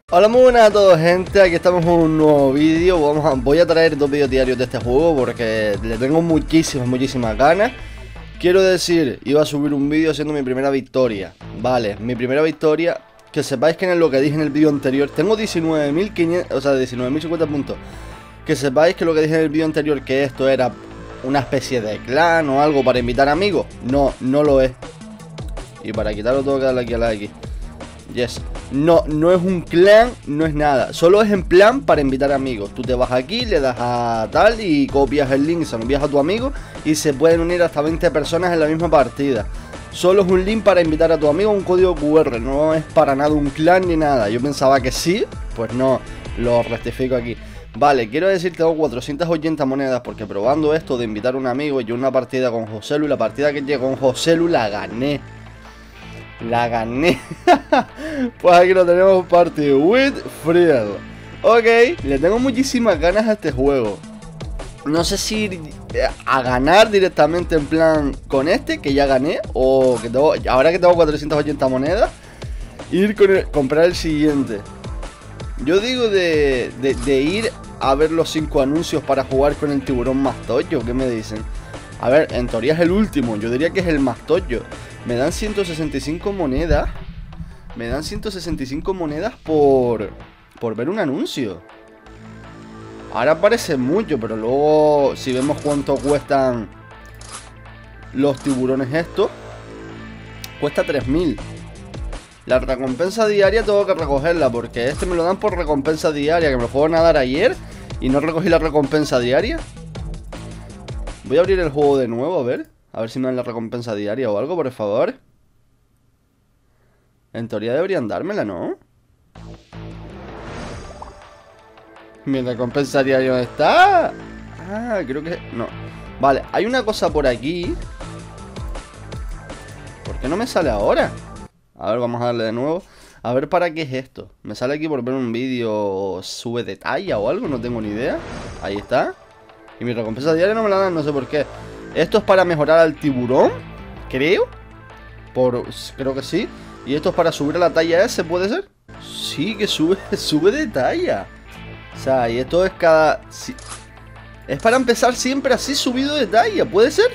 Hola, muy buenas a todos, gente. Aquí estamos en un nuevo vídeo. Voy a traer dos vídeos diarios de este juego porque le tengo muchísimas ganas. Quiero decir, iba a subir un vídeo haciendo mi primera victoria. Vale, mi primera victoria. Que sepáis que en lo que dije en el vídeo anterior tengo 19.500, o sea, 19.050 puntos. Que sepáis que lo que dije en el vídeo anterior, que esto era una especie de clan o algo para invitar amigos. No, no lo es. Y para quitarlo tengo que darle aquí a la X. Yes. No, no es un clan, no es nada. Solo es en plan para invitar amigos. Tú te vas aquí, le das a tal y copias el link, se lo envías a tu amigo y se pueden unir hasta 20 personas en la misma partida. Solo es un link para invitar a tu amigo, un código QR. No es para nada un clan ni nada. Yo pensaba que sí, pues no, lo rectifico aquí. Vale, quiero decir, tengo 480 monedas porque probando esto de invitar a un amigo, yo una partida con Joselu, la partida que llegué con Joselu la gané. La gané. Pues aquí lo tenemos, Party with Friel. Ok, le tengo muchísimas ganas a este juego. No sé si ir a ganar directamente en plan con este, que ya gané, o que tengo, ahora que tengo 480 monedas, ir con comprar el siguiente. Yo digo de ir a ver los 5 anuncios para jugar con el tiburón más tocho. ¿Qué me dicen? A ver, en teoría es el último, yo diría que es el más tocho. Me dan 165 monedas. Me dan 165 monedas por ver un anuncio. Ahora parece mucho, pero luego si vemos cuánto cuestan los tiburones estos, cuesta 3000. La recompensa diaria tengo que recogerla porque este me lo dan por recompensa diaria, que me lo fueron a dar ayer y no recogí la recompensa diaria. Voy a abrir el juego de nuevo, a ver si me dan la recompensa diaria o algo, por favor. En teoría deberían dármela, ¿no? Mi recompensa diaria, ¿dónde está? Ah, creo que... no. Vale, hay una cosa por aquí. ¿Por qué no me sale ahora? A ver, vamos a darle de nuevo. A ver para qué es esto. Me sale aquí por ver un vídeo. Sube de talla o algo, no tengo ni idea. Ahí está. Y mi recompensa diaria no me la dan, no sé por qué. Esto es para mejorar al tiburón, creo. Creo que sí. Y esto es para subir a la talla S, ¿puede ser? Sí, que sube de talla. O sea, y esto es cada... sí. Es para empezar siempre así subido de talla, ¿puede ser?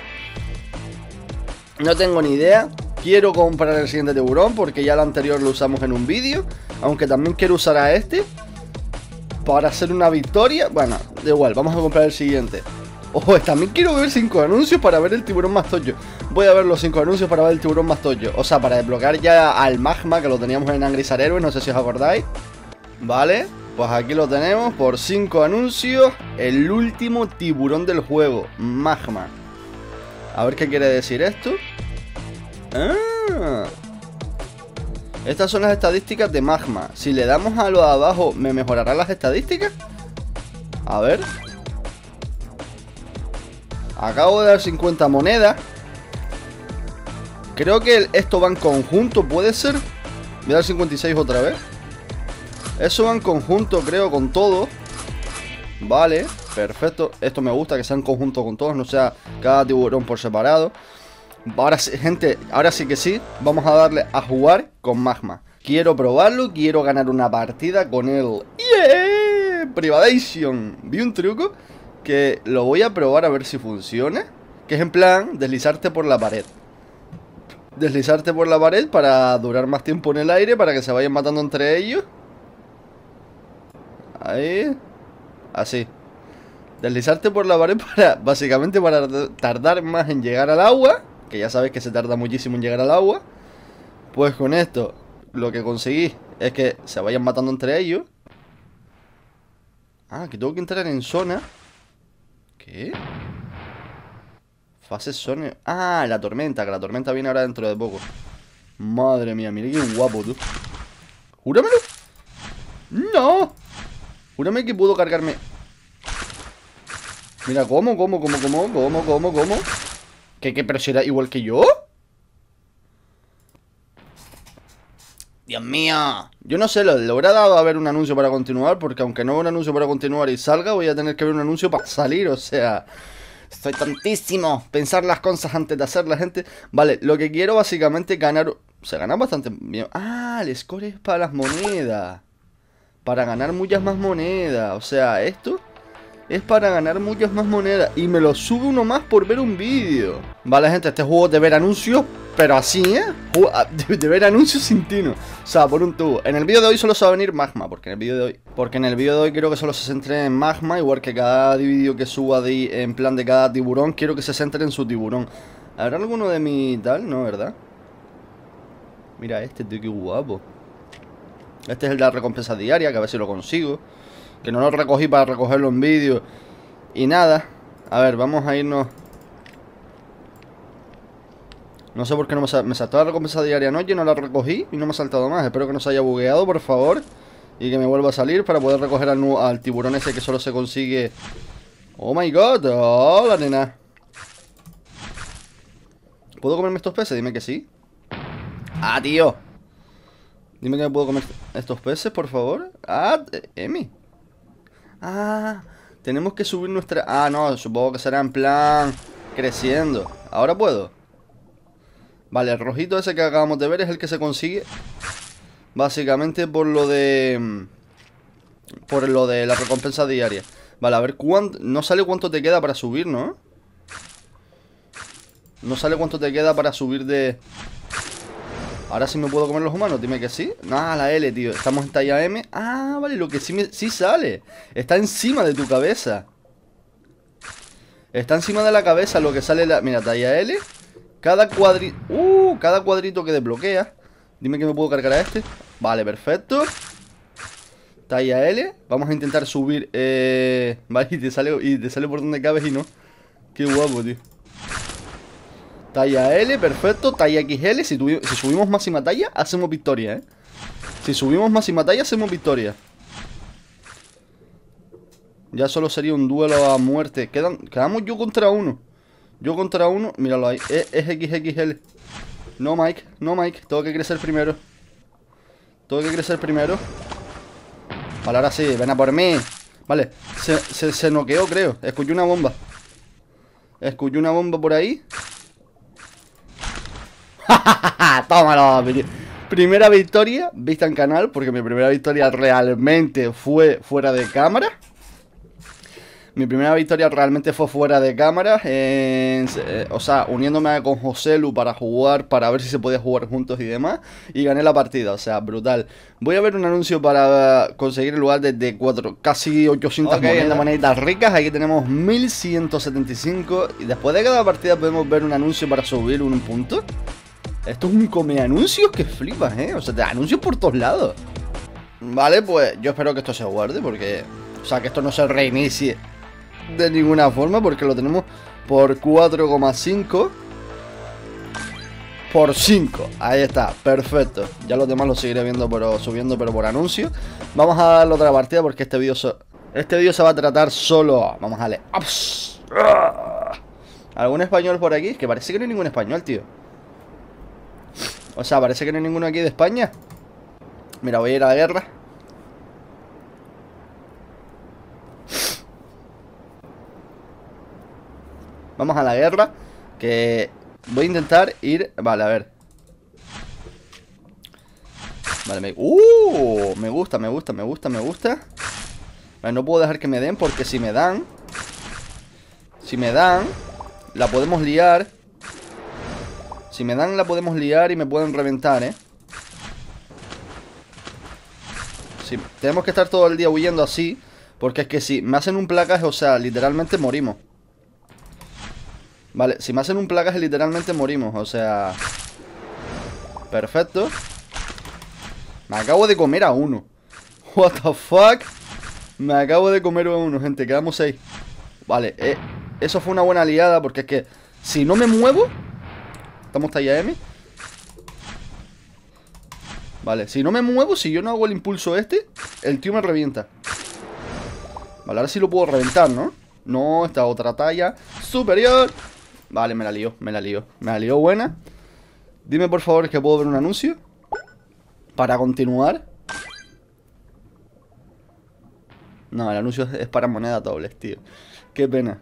No tengo ni idea. Quiero comprar el siguiente tiburón porque ya el anterior lo usamos en un vídeo. Aunque también quiero usar a este para hacer una victoria. Bueno, da igual, vamos a comprar el siguiente. Ojo, también quiero ver 5 anuncios para ver el tiburón más tocho. Voy a ver los 5 anuncios para ver el tiburón más tocho. O sea, para desbloquear ya al magma, que lo teníamos en Angry Héroes, no sé si os acordáis. Vale, pues aquí lo tenemos por 5 anuncios. El último tiburón del juego, magma. A ver qué quiere decir esto. Ah, estas son las estadísticas de magma. Si le damos a lo de abajo, ¿me mejorarán las estadísticas? A ver. Acabo de dar 50 monedas. Creo que esto va en conjunto, ¿puede ser? Voy a dar 56 otra vez. Eso va en conjunto, creo, con todo. Vale, perfecto. Esto me gusta, que sea en conjunto con todos, no sea cada tiburón por separado. Ahora sí, gente, ahora sí que sí. Vamos a darle a jugar con magma. Quiero probarlo, quiero ganar una partida con él. ¡Yeah! Privation. Vi un truco que lo voy a probar a ver si funciona. Que es en plan, deslizarte por la pared. Deslizarte por la pared para durar más tiempo en el aire, para que se vayan matando entre ellos. Ahí. Así. Deslizarte por la pared para, básicamente para tardar más en llegar al agua. Que ya sabes que se tarda muchísimo en llegar al agua. Pues con esto lo que conseguí es que se vayan matando entre ellos. Ah, que tengo que entrar en zona. ¿Qué? Fase zona. Ah, la tormenta, que la tormenta viene ahora dentro de poco. Madre mía, mira qué guapo, tú. ¡Júramelo! ¡No! Júrame que puedo cargarme. Mira, ¿cómo? ¿Qué? ¿Pero será igual que yo? Dios mío. Yo no sé, le habrá dado a ver un anuncio para continuar, porque aunque no vea un anuncio para continuar y salga, voy a tener que ver un anuncio para salir, o sea... Estoy tontísimo. Pensar las cosas antes de hacerlas, gente. Vale, lo que quiero básicamente ganar... Se gana bastante bien. Ah, el score es para las monedas. para ganar muchas más monedas. O sea, esto es para ganar muchas más monedas. Y me lo sube uno más por ver un vídeo. Vale, gente, este juego de ver anuncios, pero así, ¿eh? De ver anuncios sin tino. O sea, por un tubo. En el vídeo de hoy solo se va a venir magma. Porque en el vídeo de hoy quiero que solo se centre en magma. Igual que cada vídeo que suba en plan de cada tiburón, quiero que se centre en su tiburón. ¿Habrá alguno de mi tal? No, ¿verdad? Mira este, tío, qué guapo. Este es el de la recompensa diaria, que a ver si lo consigo. Que no lo recogí para recogerlo en vídeo. Y nada. A ver, vamos a irnos. No sé por qué no me saltó la recompensa diaria anoche. No la recogí y no me ha saltado más. Espero que no se haya bugueado, por favor. Y que me vuelva a salir para poder recoger al tiburón ese que solo se consigue. Oh my god. Hola, nena. ¿Puedo comerme estos peces? Dime que sí. Ah, tío. Dime que me puedo comer estos peces, por favor. Ah, Emi. Ah, tenemos que subir nuestra... Ah, no, supongo que será en plan creciendo. ¿Ahora puedo? Vale, el rojito ese que acabamos de ver es el que se consigue básicamente por lo de... Por lo de la recompensa diaria. Vale, a ver cuánto... No sale cuánto te queda para subir, ¿no? No sale cuánto te queda para subir de... Ahora sí me puedo comer los humanos, dime que sí. Ah, la L, tío, estamos en talla M. Ah, vale, lo que sí sale. Está encima de tu cabeza. Está encima de la cabeza lo que sale Mira, talla L. Cada cuadrito que desbloquea. Dime que me puedo cargar a este. Vale, perfecto. Talla L. Vamos a intentar subir. Vale, y te sale por donde cabes y no. Qué guapo, tío. Talla L, perfecto. Talla XL, si subimos máxima talla, hacemos victoria, ¿eh? Si subimos máxima talla, hacemos victoria. Ya solo sería un duelo a muerte. Quedamos yo contra uno. Yo contra uno, míralo ahí. Es XXL. No, Mike, no, Mike. Tengo que crecer primero. Vale, ahora sí, ven a por mí. Vale, se noqueó, creo. Escuché una bomba por ahí. Tómalo. Primera victoria vista en canal, porque mi primera victoria realmente fue fuera de cámara. O sea, uniéndome con Joselu para jugar, para ver si se podía jugar juntos y demás. Y gané la partida, o sea, brutal. Voy a ver un anuncio para conseguir el lugar de casi 800 moneditas ricas. Aquí tenemos 1175. Y después de cada partida podemos ver un anuncio para subir un punto. Esto es un come anuncios que flipas, O sea, te anuncios por todos lados. Vale, pues yo espero que esto se guarde, porque... O sea, que esto no se reinicie de ninguna forma, porque lo tenemos por 4,5 por 5. Ahí está, perfecto. Ya los demás los seguiré viendo, subiendo, pero por anuncio. Vamos a darle otra partida, porque este vídeo se va a tratar solo... Vamos a darle... ¿Algún español por aquí? Es que parece que no hay ningún español, tío. O sea, parece que no hay ninguno aquí de España. Mira, voy a ir a la guerra. Vamos a la guerra. Que voy a intentar ir... Vale, a ver. Vale, me gusta. Vale, no puedo dejar que me den, porque si me dan... La podemos liar. Si me dan, la podemos liar y me pueden reventar, Sí, tenemos que estar todo el día huyendo así, porque es que si me hacen un placaje, o sea, literalmente morimos. Vale, si me hacen un placaje, literalmente morimos, o sea... Perfecto. Me acabo de comer a uno. What the fuck. Me acabo de comer a uno, gente, quedamos 6. Vale, eso fue una buena liada, porque es que si no me muevo... Estamos talla M. Vale, si no me muevo, si yo no hago el impulso este, el tío me revienta. Vale, ahora sí lo puedo reventar, ¿no? No, esta otra talla superior. Vale, me la lió buena. Dime por favor que puedo ver un anuncio para continuar. No, el anuncio es para monedas dobles, tío. Qué pena.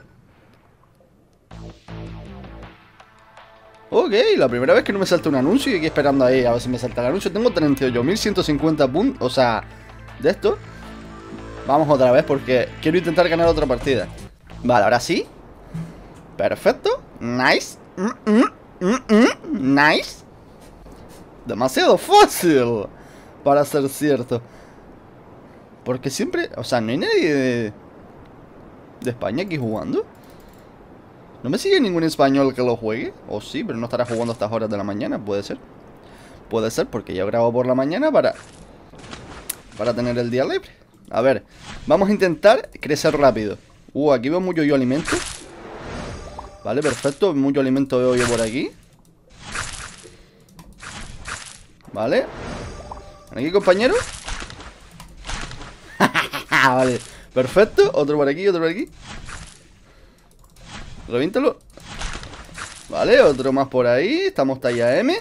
Ok, la primera vez que no me salta un anuncio y aquí esperando ahí a ver si me salta el anuncio. Tengo 38.150 puntos, o sea, de esto. Vamos otra vez porque quiero intentar ganar otra partida. Vale, ahora sí. Perfecto. Nice. Nice. Demasiado fácil para ser cierto. Porque siempre... O sea, no hay nadie de España aquí jugando. ¿No me sigue ningún español que lo juegue? O sí, pero no estará jugando a estas horas de la mañana. Puede ser. Puede ser porque yo grabo por la mañana para tener el día libre. A ver, vamos a intentar crecer rápido. Aquí veo mucho yo alimento. Vale, perfecto, mucho alimento veo yo por aquí. Vale. ¿Ven aquí, compañero? Vale, perfecto. Otro por aquí, otro por aquí. Revíntalo. Vale, otro más por ahí. Estamos talla M.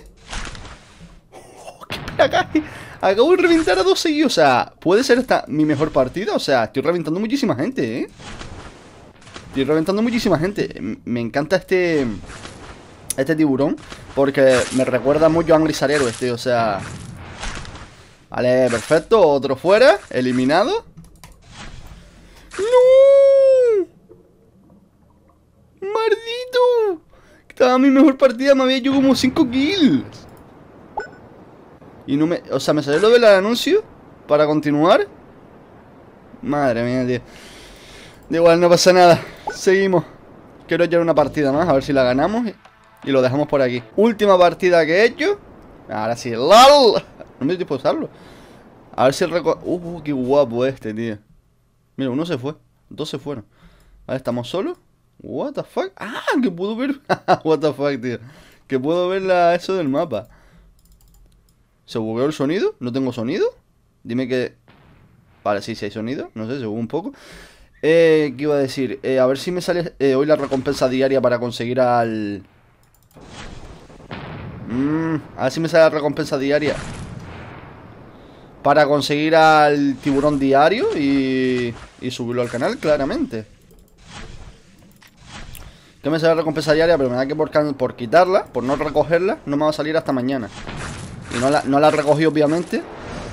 Acabo de reventar a 2 seguidos. O sea, puede ser esta mi mejor partida. O sea, estoy reventando muchísima gente, ¿eh? Estoy reventando muchísima gente. Me encanta este tiburón, porque me recuerda mucho a Angry Heroes, tío. O sea... Vale, perfecto. Otro fuera. Eliminado. ¡No! ¡Maldito! Estaba mi mejor partida. Me había hecho como 5 kills. Y no me... O sea, me salió lo del anuncio para continuar. Madre mía, tío. Da igual, no pasa nada. Seguimos. Quiero echar una partida más, a ver si la ganamos y lo dejamos por aquí. Última partida que he hecho. Ahora sí, LOL. No me dio tiempo a usarlo. A ver si el récord... qué guapo este, tío. Mira, uno se fue. 2 se fueron. Vale, estamos solos. What the fuck. Ah, que puedo ver... What the fuck, tío. Que puedo ver eso del mapa. ¿Se bugueó el sonido? ¿No tengo sonido? Dime que... Vale, sí, sí hay sonido. No sé, se bugueó un poco. ¿Qué iba a decir? A ver si me sale hoy la recompensa diaria para conseguir al... a ver si me sale la recompensa diaria para conseguir al tiburón diario y subirlo al canal, claramente. Que me sale la recompensa diaria, pero me da que por quitarla, por no recogerla, no me va a salir hasta mañana. Y no la recogí, obviamente.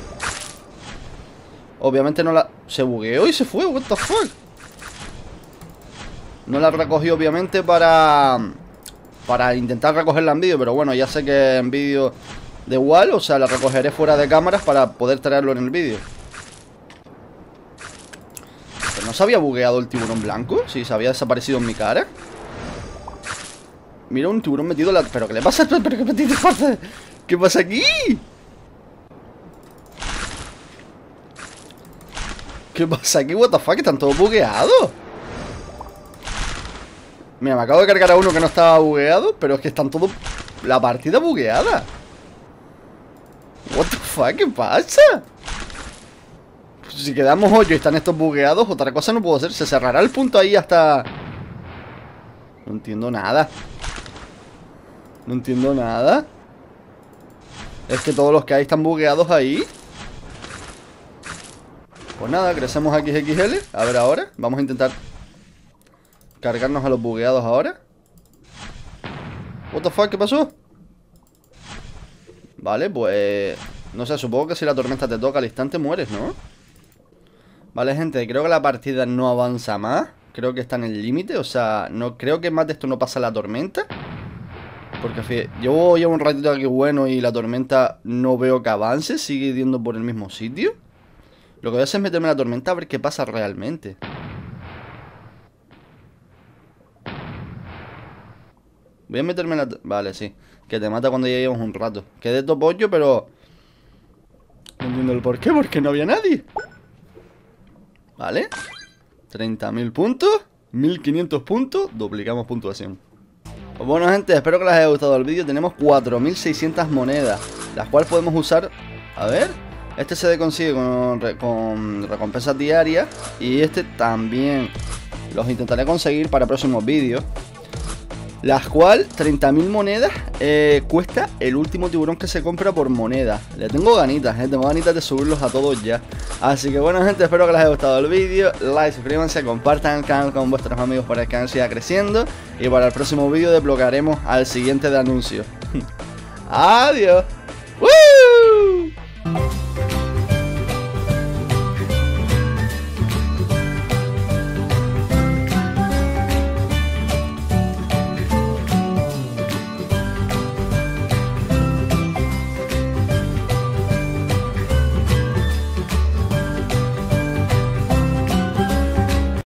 Obviamente no la... Se bugueó y se fue, what the fuck. No la recogí, obviamente, para intentar recogerla en vídeo. Pero bueno, ya sé que en vídeo da igual. O sea, la recogeré fuera de cámaras para poder traerlo en el vídeo. ¿Pero no se había bugueado el tiburón blanco? Sí, se había desaparecido en mi cara. Mira, un tiburón metido en la... ¿Pero qué le pasa? ¿Pero qué pasa? ¿Qué pasa aquí? ¿Qué pasa aquí? What the fuck, están todos bugueados. Mira, me acabo de cargar a uno que no estaba bugueado, pero es que están todos... La partida bugueada. What the fuck, ¿qué pasa? Pues si quedamos 8 y están estos bugueados, otra cosa no puedo hacer. Se cerrará el punto ahí hasta... No entiendo nada. No entiendo nada. Es que todos los que hay están bugueados ahí. Pues nada, crecemos XXL. A ver ahora, vamos a intentar cargarnos a los bugueados ahora. What the fuck, ¿qué pasó? Vale, pues... No sé, supongo que si la tormenta te toca al instante mueres, ¿no? Vale, gente, creo que la partida no avanza más. Creo que está en el límite, o sea, no creo que más de esto no pasa la tormenta. Porque fíjate, llevo un ratito aquí bueno y la tormenta no veo que avance. Sigue yendo por el mismo sitio. Lo que voy a hacer es meterme en la tormenta a ver qué pasa realmente. Voy a meterme en la... Vale, sí. Que te mata cuando ya llevamos un rato. Quedé todo pollo, pero... No entiendo el por qué, porque no había nadie. Vale. 30.000 puntos. 1.500 puntos. Duplicamos puntuación. Pues bueno, gente, espero que les haya gustado el vídeo. Tenemos 4.600 monedas, las cuales podemos usar... A ver... Este se consigue con recompensas diarias. Y este también los intentaré conseguir para próximos vídeos. Las cuales 30.000 monedas cuesta el último tiburón que se compra por moneda. Le tengo ganitas, tengo ganitas de subirlos a todos ya. Así que bueno, gente, espero que les haya gustado el vídeo. Like, suscríbanse, compartan el canal con vuestros amigos para que el canal siga creciendo. Y para el próximo vídeo desbloquearemos al siguiente de anuncios. Adiós.